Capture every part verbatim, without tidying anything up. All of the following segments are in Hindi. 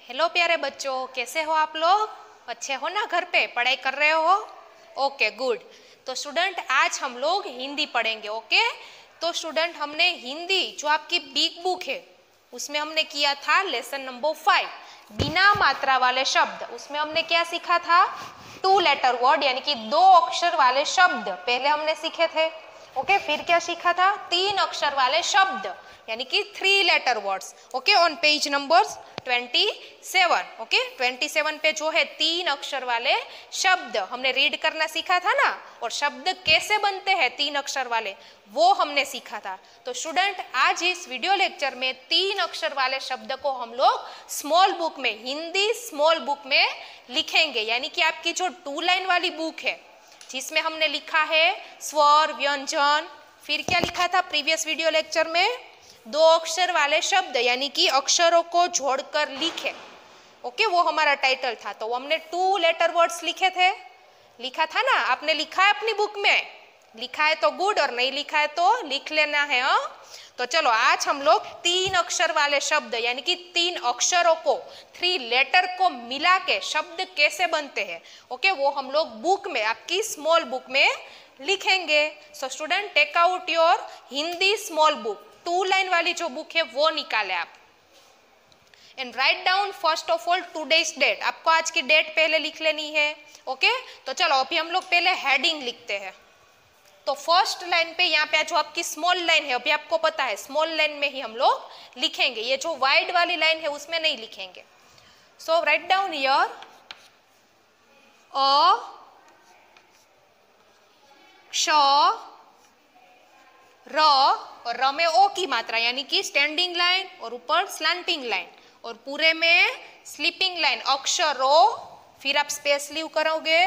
हेलो प्यारे बच्चों, कैसे हो आप लोग? अच्छे हो ना? घर पे पढ़ाई कर रहे हो? Okay good. तो स्टूडेंट आज हम लोग हिंदी पढ़ेंगे। ओके तो स्टूडेंट हमने हिंदी जो आपकी बिग बुक है उसमें हमने किया था लेसन नंबर फाइव, बिना मात्रा वाले शब्द। उसमें हमने क्या सीखा था? टू लेटर वर्ड यानी कि दो अक्षर वाले शब्द पहले हमने सीखे थे। ओके फिर क्या सीखा था? तीन अक्षर वाले शब्द यानी कि three letter words. Okay on page number twenty seven. Okay twenty seven पे जो है तीन अक्षर वाले शब्द हमने रीड करना सीखा था ना, और शब्द कैसे बनते हैं तीन अक्षर वाले वो हमने सीखा था। तो स्टूडेंट आज इस वीडियो लेक्चर में तीन अक्षर वाले शब्द को हम लोग स्मॉल बुक में, हिंदी स्मॉल बुक में लिखेंगे। यानी कि आपकी जो टू लाइन वाली बुक है जिसमें हमने लिखा है स्वर, व्यंजन, फिर क्या लिखा था प्रीवियस वीडियो लेक्चर में? दो अक्षर वाले शब्द यानी कि अक्षरों को जोड़कर लिखे। ओके वो हमारा टाइटल था। तो हमने टू लेटर वर्ड्स लिखे थे, लिखा था ना? आपने लिखा है अपनी बुक में? लिखा है तो गुड, और नहीं लिखा है तो लिख लेना है। हाँ तो चलो आज हम लोग तीन अक्षर वाले शब्द यानी कि तीन अक्षरों को, थ्री लेटर को मिला के शब्द कैसे बनते हैं ओके वो हम लोग बुक में, आपकी स्मॉल बुक में लिखेंगे। So student take out your Hindi small book, two line वाली जो बुक है वो निकाले आप, and write down first of all today's date. आपको आज की डेट पहले लिख लेनी है। ओके तो चलो अभी हम लोग पहले हेडिंग लिखते हैं। तो फर्स्ट लाइन पे यहाँ पे जो आपकी स्मॉल लाइन है, अभी आपको पता है स्मॉल लाइन में ही हम लोग लिखेंगे, ये जो वाइड वाली लाइन है उसमें नहीं लिखेंगे। सो राइट डाउन हियर अ क्ष र, और र में ओ की मात्रा यानी कि स्टैंडिंग लाइन और ऊपर स्लैंटिंग लाइन, और पूरे में स्लीपिंग लाइन अक्षरो, फिर आप स्पेस लीव करोगे।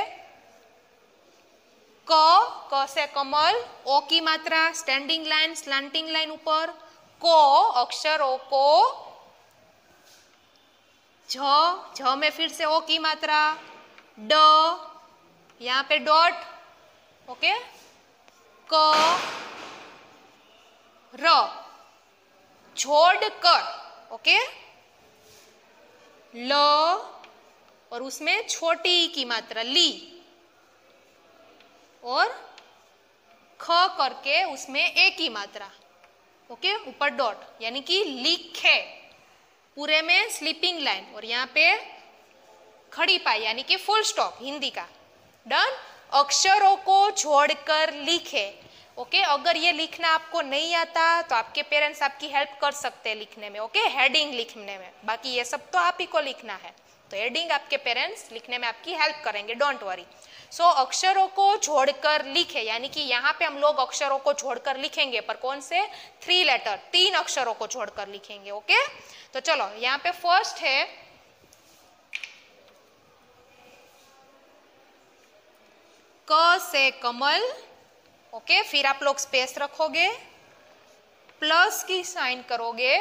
क, क से कमल, ओ की मात्रा स्टैंडिंग लाइन, स्लैंटिंग लाइन ऊपर, को अक्षरों को, झ, झ में फिर से ओ की मात्रा, ड यहाँ पे डॉट, ओके, क र जोड़कर, ओके, ल और उसमें छोटी ई की मात्रा ली, और ख करके उसमें ए की मात्रा, ओके ऊपर डॉट यानी कि लिखे, पूरे में स्लीपिंग लाइन, और यहाँ पे खड़ी पाई यानी कि फुल स्टॉप हिंदी का। डन। अक्षरों को जोड़कर लिखे। ओके okay, अगर ये लिखना आपको नहीं आता तो आपके पेरेंट्स आपकी हेल्प कर सकते हैं लिखने में। Okay okay? हेडिंग लिखने में, बाकी ये सब तो आप ही को लिखना है, तो हेडिंग आपके पेरेंट्स लिखने में आपकी हेल्प करेंगे, डोंट वरी। सो अक्षरों को जोड़कर लिखे यानी कि यहाँ पे हम लोग अक्षरों को जोड़कर लिखेंगे, पर कौन से? थ्री लेटर, तीन अक्षरों को जोड़कर लिखेंगे। Okay okay? तो चलो यहाँ पे फर्स्ट है क से कमल। ओके okay, फिर आप लोग स्पेस रखोगे, प्लस की साइन करोगे,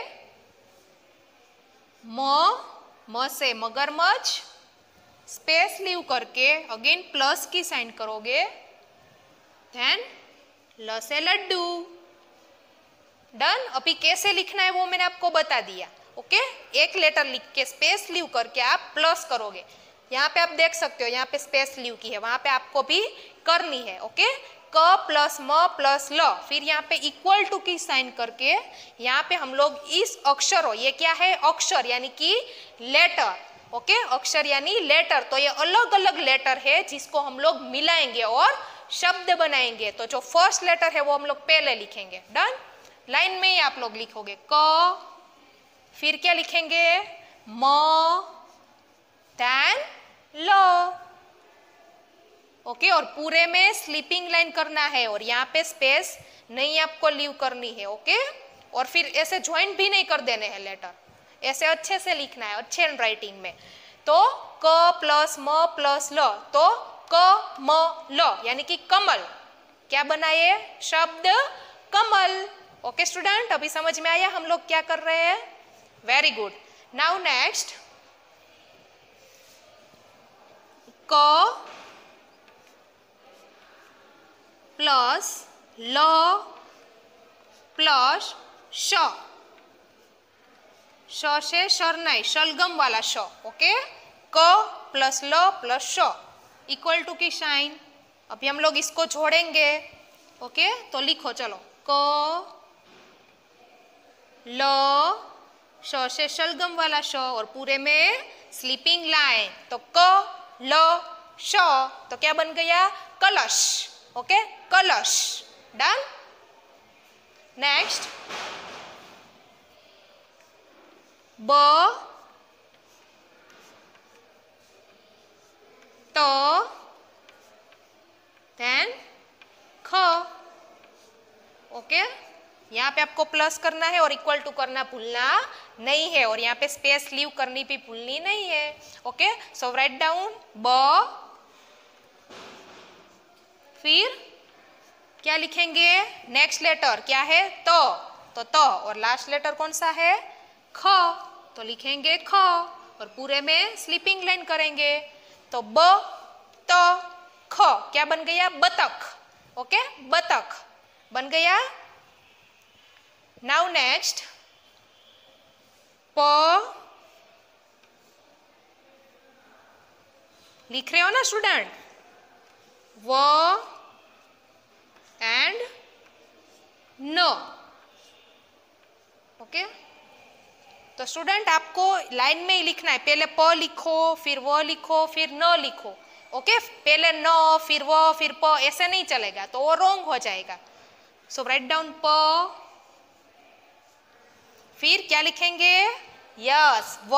म, म से मगरमच्छ, स्पेस लीव करके अगेन प्लस की साइन करोगे, देन ल से लड्डू। डन। अभी कैसे लिखना है वो मैंने आपको बता दिया। Okay okay? एक लेटर लिख के स्पेस लीव करके आप प्लस करोगे। यहाँ पे आप देख सकते हो, यहाँ पे स्पेस लीव की है, वहां पे आपको भी करनी है। Okay okay? क प्लस म प्लस ल, फिर यहाँ पे इक्वल टू की साइन करके यहाँ पे हम लोग इस अक्षरों, ये क्या है? अक्षर यानी कि लेटर। ओके अक्षर यानी लेटर, तो ये अलग अलग लेटर है जिसको हम लोग मिलाएंगे और शब्द बनाएंगे। तो जो फर्स्ट लेटर है वो हम लोग पहले लिखेंगे। डन। लाइन में ही आप लोग लिखोगे क, फिर क्या लिखेंगे? म, देन ल। ओके okay, और पूरे में स्लीपिंग लाइन करना है, और यहाँ पे स्पेस नहीं आपको लीव करनी है। Okay okay? और फिर ऐसे ज्वाइंट भी नहीं कर देने हैं लेटर, ऐसे अच्छे से लिखना है, अच्छे हैंड राइटिंग में। तो क प्लस म प्लस ल, तो क म ल यानी कि कमल। क्या बनाए? शब्द कमल। ओके स्टूडेंट अभी समझ में आया हम लोग क्या कर रहे हैं? Very good. नाउ नेक्स्ट क प्लस ल प्लस श, श से शरनाई, शलगम वाला श। ओके, क प्लस ल प्लस श इक्वल टू की साइन। अभी हम लोग इसको जोड़ेंगे। ओके, तो लिखो चलो, क ल, श से शलगम वाला श और पूरे में स्लीपिंग लाइन, तो क ल श, तो क्या बन गया? कलश। ओके, कलश। डन। नेक्स्ट, ब त देन ख। ओके, यहाँ पे आपको प्लस करना है और इक्वल टू करना भूलना नहीं है, और यहाँ पे स्पेस लीव करनी भी भूलनी नहीं है। ओके, सो राइट डाउन ब, फिर क्या लिखेंगे? नेक्स्ट लेटर क्या है? त, तो त, और लास्ट लेटर कौन सा है? ख, तो लिखेंगे ख और पूरे में स्लीपिंग लाइन करेंगे, तो ब त ख क्या बन गया? बतख। ओके, बतख बन गया। नाउ नेक्स्ट, प, लिख रहे हो ना स्टूडेंट? व एंड न। ओके, तो स्टूडेंट आपको लाइन में ही लिखना है। पहले प लिखो, फिर व लिखो, फिर न लिखो। ओके, पहले न फिर व फिर प, ऐसे नहीं चलेगा, तो वो रॉन्ग हो जाएगा। सो राइट डाउन प, फिर क्या लिखेंगे? यस, व,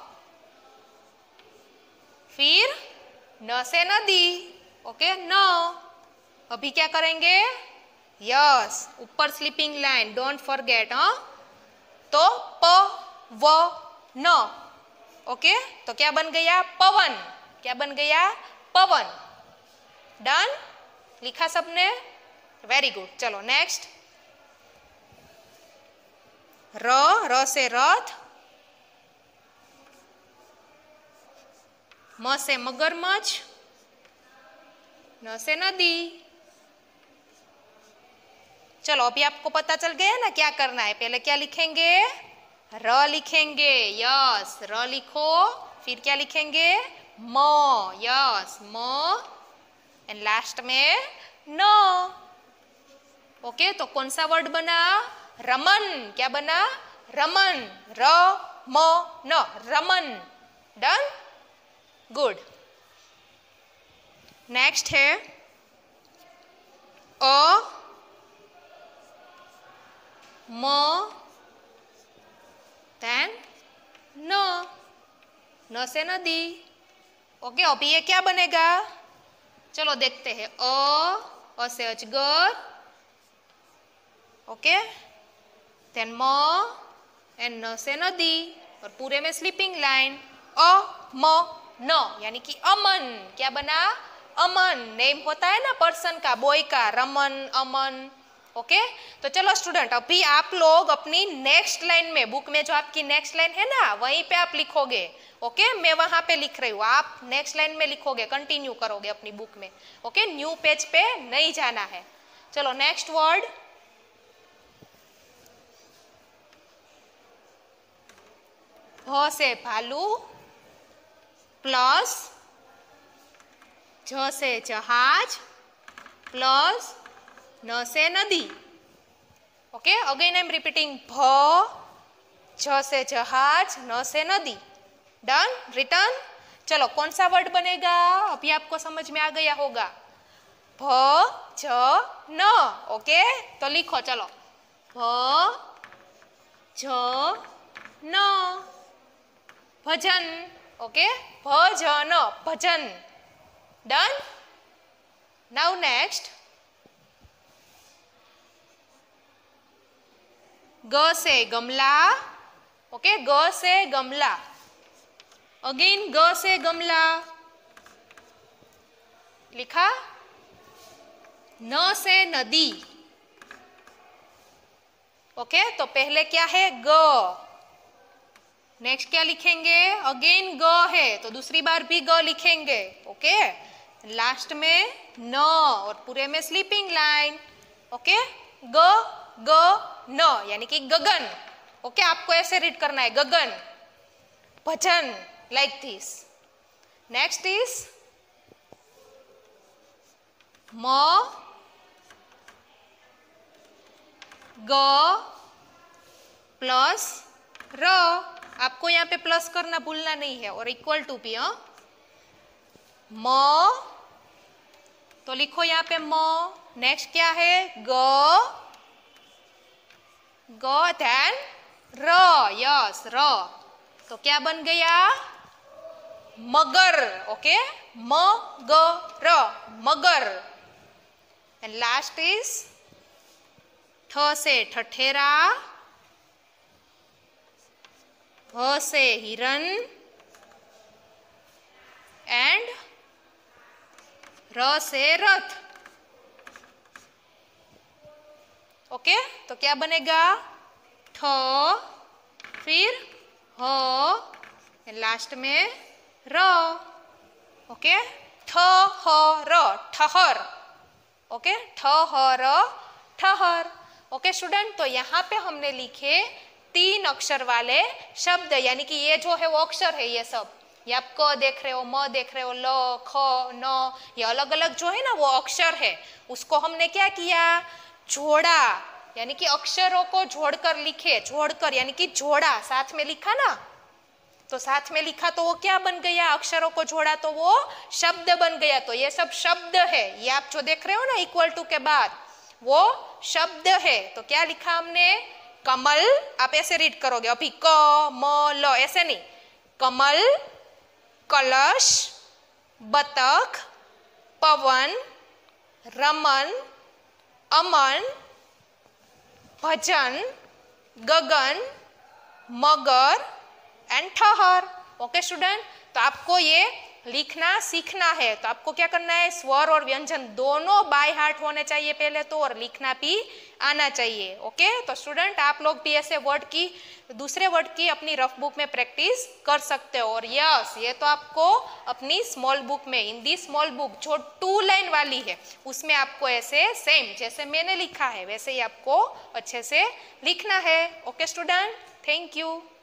फिर न से नदी। ओके, न। अभी क्या करेंगे? यस, ऊपर स्लीपिंग लाइन, डोंट फॉरगेट। हाँ, तो प व न। ओके, तो क्या बन गया? पवन। क्या बन गया? पवन। डन, लिखा सबने? Very good. चलो नेक्स्ट, र, र से रथ, म से मगरमच्छ, न से नदी। चलो अभी आपको पता चल गया ना क्या करना है। पहले क्या लिखेंगे? र लिखेंगे। यस, र लिखो, फिर क्या लिखेंगे? म। यस, म, एंड लास्ट में न। ओके, तो कौन सा वर्ड बना? रमन। क्या बना? रमन। र म न, रमन। Done, good. नेक्स्ट है अ, म, देन न, न से नदी। ओके, अभी ये क्या बनेगा? चलो देखते हैं। अ, अ से अजगर। ओके, देन म एंड न से नदी और पूरे में स्लीपिंग लाइन, अ म न, यानी कि अमन। क्या बना? अमन। नेम होता है ना पर्सन का, बॉय का, रमन, अमन। ओके, तो चलो स्टूडेंट, अभी आप लोग अपनी नेक्स्ट लाइन में, बुक में जो आपकी नेक्स्ट लाइन है ना, वहीं पे आप लिखोगे। ओके, मैं वहां पे लिख रही हूँ, आप नेक्स्ट लाइन में लिखोगे, कंटिन्यू करोगे अपनी बुक में। ओके, न्यू पेज पे नहीं जाना है। चलो नेक्स्ट वर्ड, भ से भालू, प्लस ज से जहाज, प्लस न से नदी। Okay, again I am repeating, भ, ज से जहाज, न से नदी। Done, return. चलो कौन सा वर्ड बनेगा? अभी आपको समझ में आ गया होगा। भ, ज, न। ओके, तो लिखो चलो, भ, ज, न, भजन। ओके, भजन, भजन। डन। नाउ नेक्स्ट, ग से गमला। ओके, ग से गमला। अगेन ग से गमला लिखा। न से नदी। ओके, तो पहले क्या है? ग। नेक्स्ट क्या लिखेंगे? अगेन ग है, तो दूसरी बार भी ग लिखेंगे। ओके, लास्ट में न और पूरे में स्लीपिंग लाइन। ओके, ग ग न, यानी कि गगन। ओके, आपको ऐसे रीड करना है, गगन, भजन, लाइक दिस। नेक्स्ट इज म ग प्लस र, आपको यहाँ पे प्लस करना भूलना नहीं है, और इक्वल टू भी। हाँ, म तो लिखो यहाँ पे म। नेक्स्ट क्या है, ग, ग देन र, यस र, तो क्या बन गया, मगर। ओके, म ग र, मगर। एंड लास्ट इज ठ से ठठेरा, ह से हिरन, एंड र से रथ। ओके, तो क्या बनेगा, ठ, फिर ह, लास्ट में र। ओके, ठ ह र, ठहर। ओके, ठ ह र, ठहर। ओके स्टूडेंट, तो यहाँ पे हमने लिखे तीन अक्षर वाले शब्द, यानी कि ये जो है वो अक्षर है, ये सब, ये आप क देख रहे हो, म देख रहे हो, ल, ख, न, ये अलग अलग जो है ना वो अक्षर है, उसको हमने क्या किया, जोड़ा, यानी कि अक्षरों को जोड़कर लिखे, जोड़कर यानी कि जोड़ा, साथ में लिखा ना, तो साथ में लिखा तो वो क्या बन गया, अक्षरों को जोड़ा तो वो शब्द बन गया। तो ये सब शब्द है, ये आप जो देख रहे हो ना इक्वल टू के बाद, वो शब्द है। तो क्या लिखा हमने, कमल, आप ऐसे रीड करोगे अभी, क म ल, ऐसे नहीं, कमल, कलश, बतख, पवन, रमन, अमन, भजन, गगन, मगर एंड ठहर। ओके स्टूडेंट, तो आपको ये लिखना सीखना है, तो आपको क्या करना है, स्वर और व्यंजन दोनों बाय हार्ट होने चाहिए पहले तो, और लिखना भी आना चाहिए। ओके, तो स्टूडेंट आप लोग भी ऐसे वर्ड की, दूसरे वर्ड की अपनी रफ बुक में प्रैक्टिस कर सकते हो। और यस, ये तो आपको अपनी स्मॉल बुक में, हिंदी स्मॉल बुक जो टू लाइन वाली है, उसमें आपको ऐसे सेम जैसे मैंने लिखा है वैसे ही आपको अच्छे से लिखना है। Okay student, thank you.